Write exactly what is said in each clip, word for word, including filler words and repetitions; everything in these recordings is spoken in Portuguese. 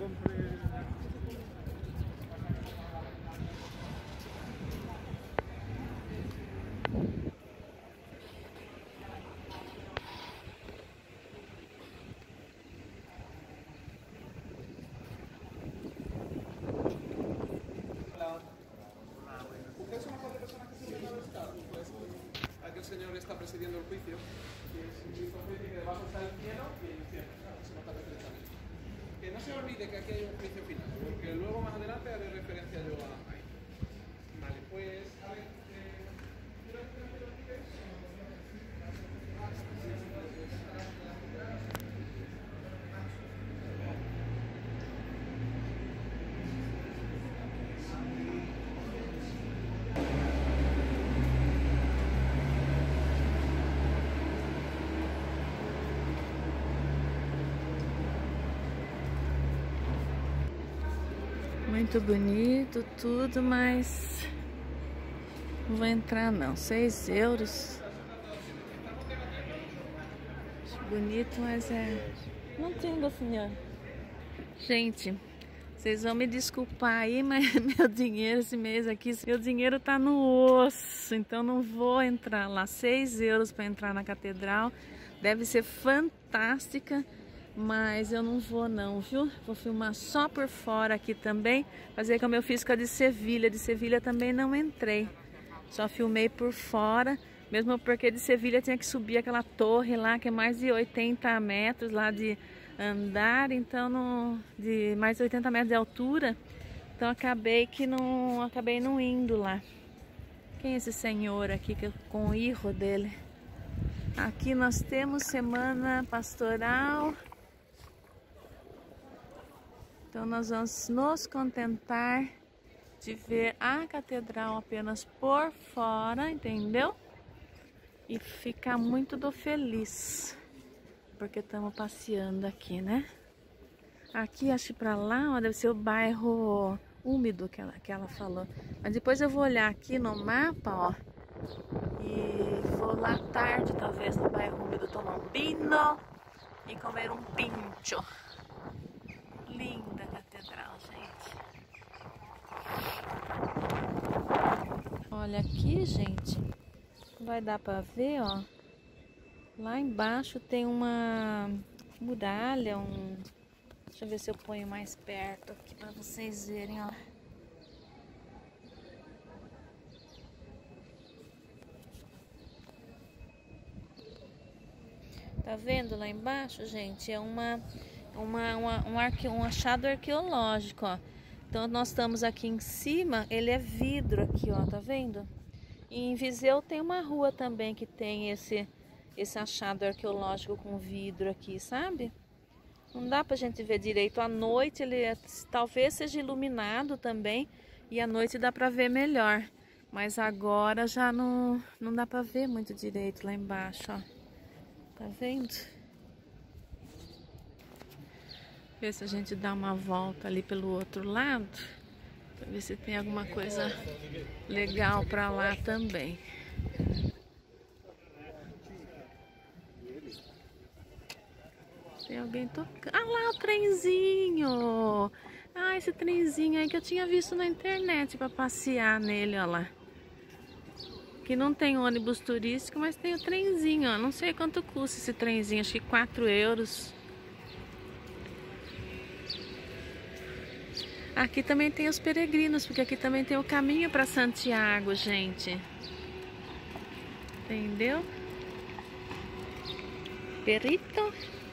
Ustedes son las cuatro personas que se han estado. Aquí el señor está presidiendo el juicio, que es un juicio juicio que debajo está el cielo y el infierno. Claro, se nota perfectamente. Que no se olvide que aquí hay un juicio final, porque luego más adelante haré referencia yo a ahí. Vale, pues a ver. Eh, ¿quiero que me lo dices? Muito bonito tudo, mas não vou entrar não. Seis euros. Acho bonito, mas é... Não entendo, senhor. Gente, vocês vão me desculpar aí, mas meu dinheiro esse mês aqui, meu dinheiro tá no osso, então não vou entrar lá. Seis euros para entrar na catedral. Deve ser fantástica. Mas eu não vou não, viu? Vou filmar só por fora aqui também. Fazer como eu fiz com a de Sevilha. De Sevilha também não entrei. Só filmei por fora. Mesmo porque de Sevilha tinha que subir aquela torre lá, que é mais de oitenta metros lá de andar. Então, não, de mais de oitenta metros de altura. Então, acabei que não, acabei não indo lá. Quem é esse senhor aqui que, com o hijo dele? Aqui nós temos semana pastoral. Então nós vamos nos contentar de ver a catedral apenas por fora, entendeu? E ficar muito do feliz, porque estamos passeando aqui, né? Aqui, acho que pra lá, ó, deve ser o bairro úmido que ela, que ela falou. Mas depois eu vou olhar aqui no mapa, ó. E vou lá à tarde, talvez, no bairro úmido, tomar um vinho e comer um pincho. Linda catedral, gente. Olha aqui, gente. Vai dar pra ver, ó. Lá embaixo tem uma muralha, um... Deixa eu ver se eu ponho mais perto aqui pra vocês verem, ó. Tá vendo lá embaixo, gente? É uma, uma, uma, um, arque, um achado arqueológico, ó. Então nós estamos aqui em cima, ele é vidro aqui, ó, tá vendo? E em Viseu tem uma rua também que tem esse, esse achado arqueológico com vidro aqui, sabe? Não dá pra gente ver direito. À noite ele é, talvez seja iluminado também, e à noite dá pra ver melhor. Mas agora já não, não dá pra ver muito direito lá embaixo, ó. Tá vendo? Ver se a gente dá uma volta ali pelo outro lado. Pra ver se tem alguma coisa legal pra lá também. Tem alguém tocando. Ah lá, o trenzinho! Ah, esse trenzinho aí que eu tinha visto na internet pra passear nele, ó lá. Que não tem ônibus turístico, mas tem o trenzinho, ó. Não sei quanto custa esse trenzinho, acho que quatro euros. Aqui também tem os peregrinos, porque aqui também tem o caminho para Santiago, gente. Entendeu? Perito.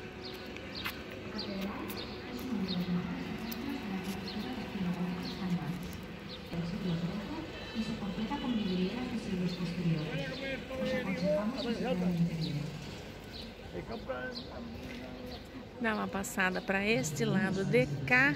Dá uma passada para este lado de cá.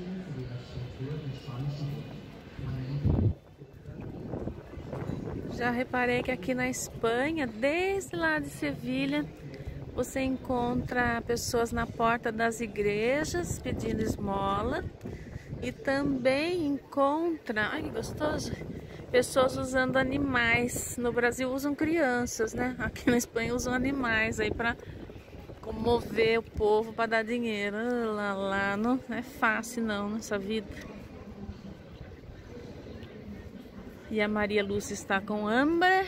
Já reparei que aqui na Espanha, desde lá de Sevilha, você encontra pessoas na porta das igrejas pedindo esmola. E também encontra, ai que gostoso, pessoas usando animais. No Brasil usam crianças, né? Aqui na Espanha usam animais aí para comover o povo para dar dinheiro. Lá, lá, não é fácil não nessa vida. E a Maria Lúcia está com Amber.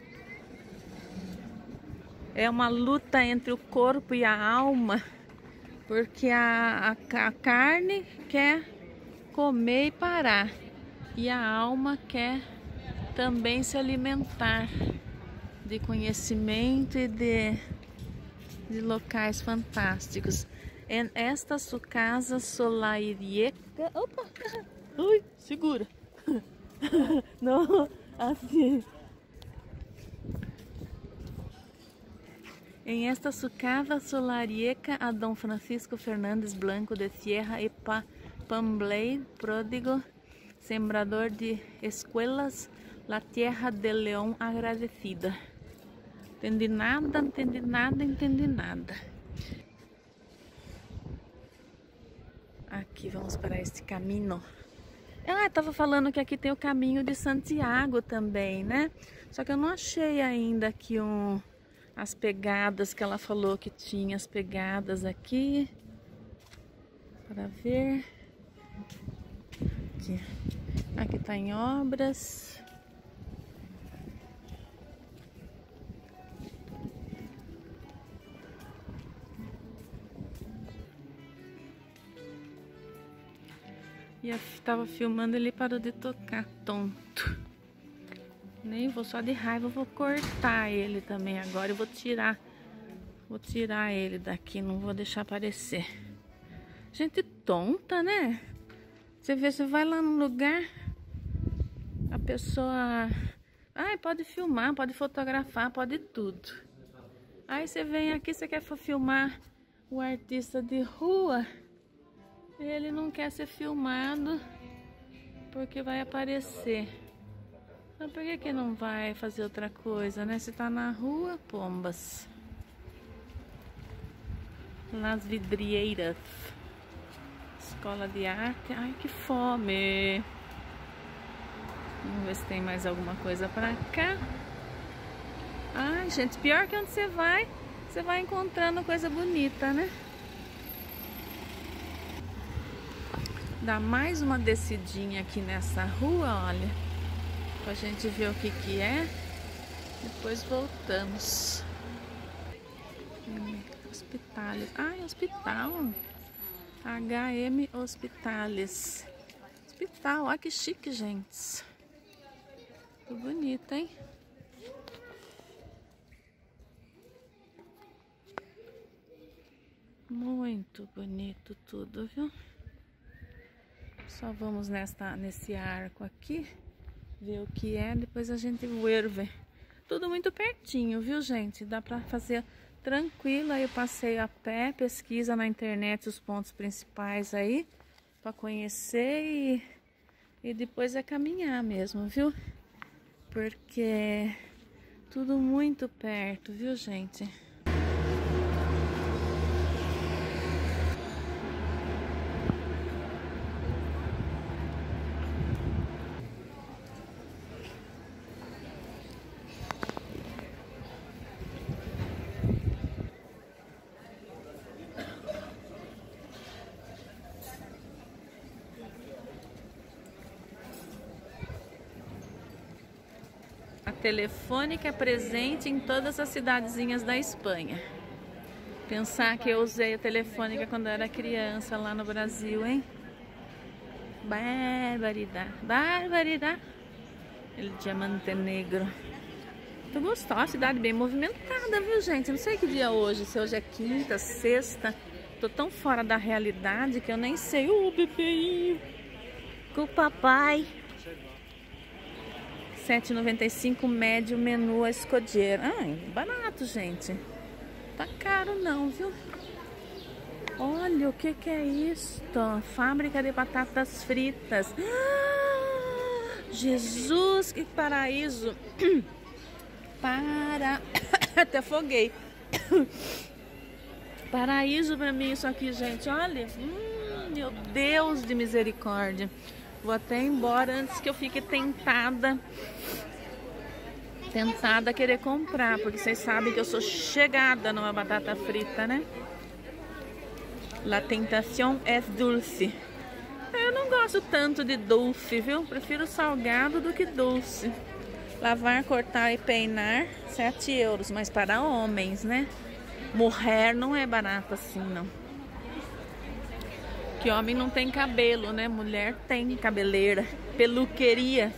É uma luta entre o corpo e a alma, porque a, a, a carne quer comer e parar, e a alma quer também se alimentar de conhecimento e de, de locais fantásticos. En esta su casa solarieca. Opa! Ui, segura! Não, assim. Em esta su casa solarieca a Dom Francisco Fernandes Blanco de Sierra e pa Pambley, pródigo, sembrador de escuelas, la tierra del león agradecida. Entendi nada, entendi nada, entendi nada. Aqui vamos para este caminho. Ah, estava falando que aqui tem o caminho de Santiago também, né? Só que eu não achei ainda aqui um, as pegadas que ela falou que tinha, as pegadas aqui. Para ver. Aqui. Aqui tá em obras. E eu estava filmando, ele parou de tocar, tonto. Nem vou, só de raiva, vou cortar ele também agora. Eu vou tirar, vou tirar ele daqui, não vou deixar aparecer. Gente tonta, né? Você vê, você vai lá no lugar, a pessoa... Ai, pode filmar, pode fotografar, pode tudo. Aí você vem aqui, você quer filmar o artista de rua... Ele não quer ser filmado porque vai aparecer. Mas por que que não vai fazer outra coisa, né? Se tá na rua, pombas. Las Vidrieiras. Escola de arte. Ai, que fome. Vamos ver se tem mais alguma coisa pra cá. Ai, gente, pior que onde você vai, você vai encontrando coisa bonita, né? Dá mais uma descidinha aqui nessa rua, olha, pra gente ver o que que é. Depois voltamos. Hum, hospitales. Ai, hospital. H M Hospitales. Hospital, olha que chique, gente. Que bonito, hein? Muito bonito tudo, viu? Só vamos nesta, nesse arco aqui, ver o que é, depois a gente vuelve. Tudo muito pertinho, viu, gente? Dá pra fazer tranquilo. Aí eu passei a pé, pesquisa na internet os pontos principais aí, pra conhecer e, e depois é caminhar mesmo, viu? Porque tudo muito perto, viu, gente? Telefônica é presente em todas as cidadezinhas da Espanha. Pensar que eu usei a Telefônica quando eu era criança lá no Brasil, hein? Barbaridade, barbaridade. El Diamante Negro. Tô gostosa, cidade bem movimentada, viu, gente? Não sei que dia é hoje, se hoje é quinta, sexta. Tô tão fora da realidade que eu nem sei. Ô, bebê, com o papai. sete reais e noventa e cinco centavos médio menu a escolher. Ai, barato, gente. Tá caro não, viu? Olha o que que é isto. Fábrica de batatas fritas. Ah, Jesus, que paraíso. Para... Até afoguei. Paraíso pra mim isso aqui, gente. Olha. Hum, meu Deus de misericórdia. Vou até embora antes que eu fique tentada tentada a querer comprar, porque vocês sabem que eu sou chegada numa batata frita, né? La tentación es dulce. Eu não gosto tanto de doce, viu? Prefiro salgado do que doce. Lavar, cortar e peinar, sete euros, mas para homens, né? Mulher não é barato assim, não. Que homem não tem cabelo, né? Mulher tem cabeleira, peluqueria.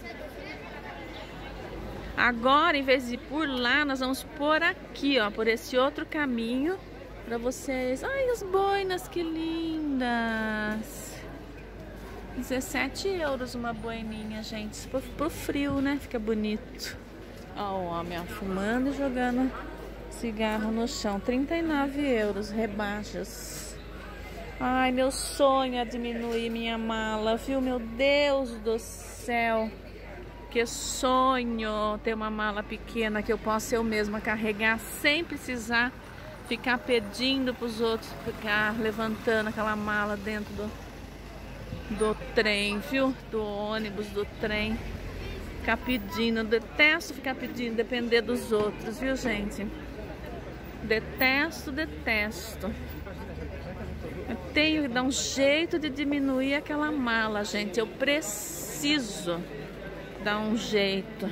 Agora, em vez de ir por lá, nós vamos por aqui, ó, por esse outro caminho, para vocês. Ai, as boinas, que lindas! dezessete euros uma boininha, gente. Pro, pro frio, né? Fica bonito. Ó, o homem ó, fumando e jogando cigarro no chão. trinta e nove euros, rebaixas. Ai, meu sonho é diminuir minha mala, viu? Meu Deus do céu. Que sonho ter uma mala pequena que eu possa eu mesma carregar sem precisar ficar pedindo para os outros, ficar levantando aquela mala dentro do, do trem, viu? Do ônibus, do trem. Ficar pedindo, eu detesto ficar pedindo, depender dos outros, viu, gente? Detesto, detesto. Eu tenho que dar um jeito de diminuir aquela mala, gente. Eu preciso dar um jeito.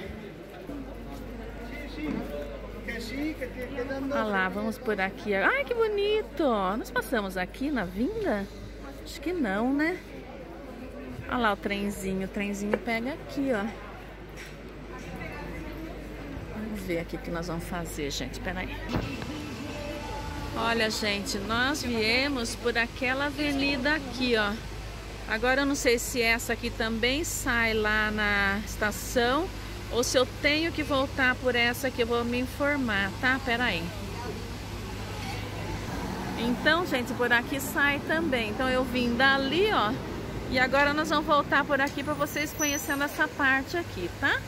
Olha lá, vamos por aqui. Ai, que bonito! Nós passamos aqui na vinda? Acho que não, né? Olha lá o trenzinho. O trenzinho pega aqui, ó. Vamos ver aqui o que nós vamos fazer, gente. Pera aí. Olha, gente, nós viemos por aquela avenida aqui, ó. Agora eu não sei se essa aqui também sai lá na estação ou se eu tenho que voltar por essa aqui, eu vou me informar, tá? Pera aí. Então, gente, por aqui sai também. Então eu vim dali, ó. E agora nós vamos voltar por aqui para vocês conhecendo essa parte aqui, tá?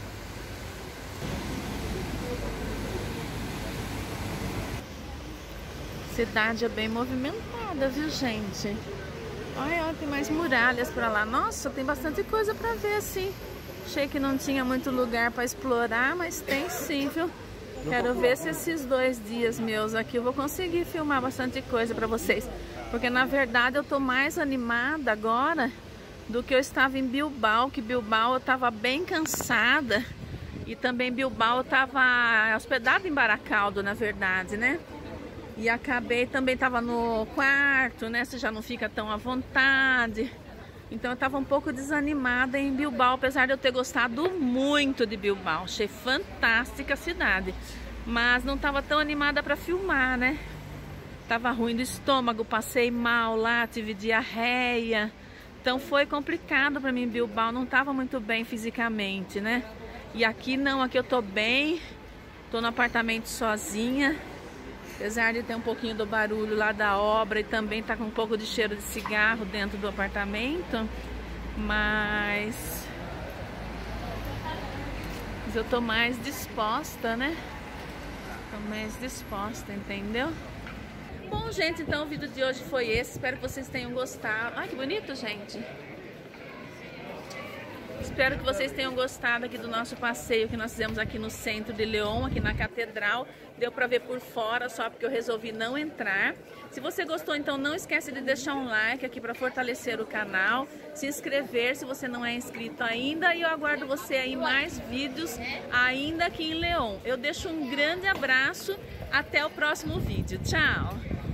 Cidade é bem movimentada, viu, gente? Olha, olha, tem mais muralhas pra lá. Nossa, tem bastante coisa pra ver, assim. Achei que não tinha muito lugar pra explorar, mas tem sim, viu? Quero ver se esses dois dias meus aqui eu vou conseguir filmar bastante coisa pra vocês. Porque, na verdade, eu tô mais animada agora do que eu estava em Bilbao. Que Bilbao eu tava bem cansada. E também Bilbao eu tava hospedada em Baracaldo, na verdade, né? E acabei, também estava no quarto, né? Você já não fica tão à vontade. Então eu estava um pouco desanimada em Bilbao, apesar de eu ter gostado muito de Bilbao. Achei fantástica a cidade. Mas não estava tão animada para filmar, né? Tava ruim do estômago, passei mal lá, tive diarreia. Então foi complicado para mim em Bilbao, não estava muito bem fisicamente, né? E aqui não, aqui eu tô bem. Tô no apartamento sozinha. Apesar de ter um pouquinho do barulho lá da obra e também tá com um pouco de cheiro de cigarro dentro do apartamento, mas, mas eu tô mais disposta, né? Tô mais disposta, entendeu? Bom, gente, então o vídeo de hoje foi esse. Espero que vocês tenham gostado. Ai, que bonito, gente! Espero que vocês tenham gostado aqui do nosso passeio que nós fizemos aqui no centro de León, aqui na Catedral. Deu pra ver por fora, só porque eu resolvi não entrar. Se você gostou, então não esquece de deixar um like aqui para fortalecer o canal. Se inscrever se você não é inscrito ainda. E eu aguardo você aí em mais vídeos ainda aqui em León. Eu deixo um grande abraço. Até o próximo vídeo. Tchau!